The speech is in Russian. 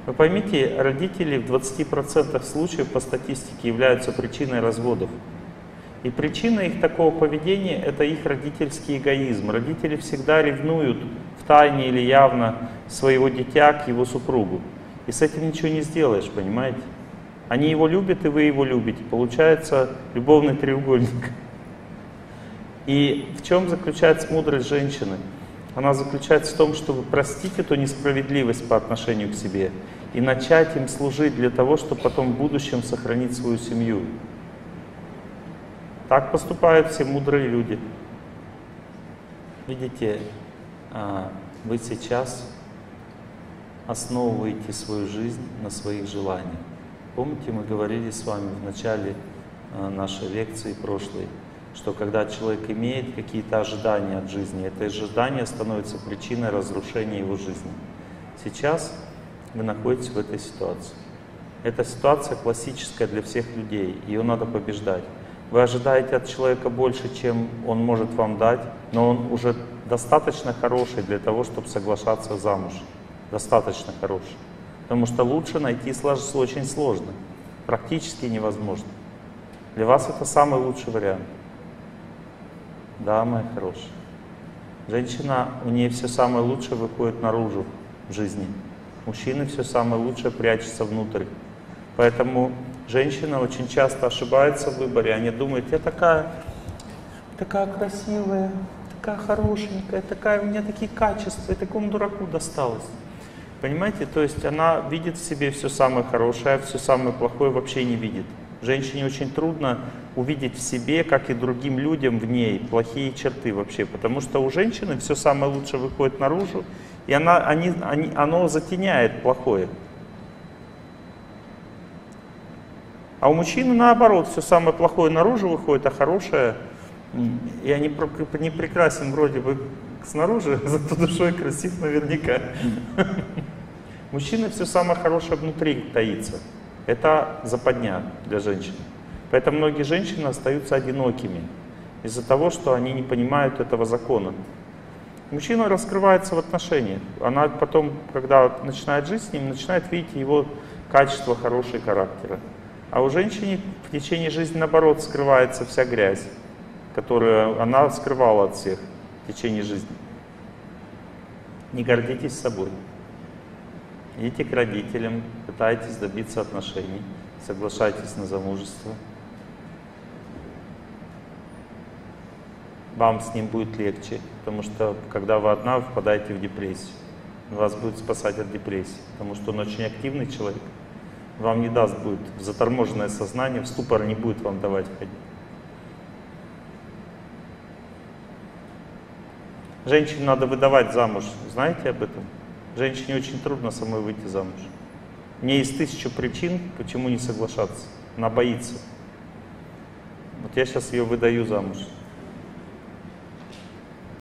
Вы поймите, родители в 20% случаев по статистике являются причиной разводов. И причина их такого поведения — это их родительский эгоизм. Родители всегда ревнуют в тайне или явно своего дитя к его супругу. И с этим ничего не сделаешь, понимаете? Они его любят, и вы его любите. Получается любовный треугольник. И в чем заключается мудрость женщины? Она заключается в том, чтобы простить эту несправедливость по отношению к себе и начать им служить для того, чтобы потом в будущем сохранить свою семью. Так поступают все мудрые люди. Видите, вы сейчас основываете свою жизнь на своих желаниях. Помните, мы говорили с вами в начале нашей лекции прошлой, что когда человек имеет какие-то ожидания от жизни, это ожидание становится причиной разрушения его жизни. Сейчас вы находитесь в этой ситуации. Эта ситуация классическая для всех людей, ее надо побеждать. Вы ожидаете от человека больше, чем он может вам дать, но он уже достаточно хороший для того, чтобы соглашаться замуж. Достаточно хороший. Потому что лучше найти очень сложно, практически невозможно. Для вас это самый лучший вариант. Да, моя хорошая. Женщина, у нее все самое лучшее выходит наружу в жизни. Мужчины все самое лучшее прячется внутрь. Поэтому женщина очень часто ошибается в выборе. Они думают, я такая красивая, такая хорошенькая, у меня такие качества, и такому дураку досталось. Понимаете? То есть она видит в себе все самое хорошее, а все самое плохое вообще не видит. Женщине очень трудно увидеть в себе, как и другим людям в ней, плохие черты вообще. Потому что у женщины все самое лучшее выходит наружу, и оно затеняет плохое. А у мужчины наоборот, все самое плохое наружу выходит, а хорошее, и они не прекрасен вроде бы снаружи, зато душой красив наверняка. Мужчина все самое хорошее внутри таится. Это западня для женщин. Поэтому многие женщины остаются одинокими из-за того, что они не понимают этого закона. Мужчина раскрывается в отношениях. Она потом, когда начинает жить с ним, начинает видеть его качество, хороший характера. А у женщины в течение жизни, наоборот, скрывается вся грязь, которую она скрывала от всех в течение жизни. Не гордитесь собой. Идите к родителям, пытайтесь добиться отношений, соглашайтесь на замужество. Вам с ним будет легче, потому что когда вы одна, вы впадаете в депрессию. Вас будет спасать от депрессии, потому что он очень активный человек. Вам не даст будет в заторможенное сознание, в ступор не будет вам давать ходить. Женщине надо выдавать замуж. Знаете об этом? Женщине очень трудно самой выйти замуж. У нее есть 1000 причин, почему не соглашаться. Она боится. Вот я сейчас ее выдаю замуж.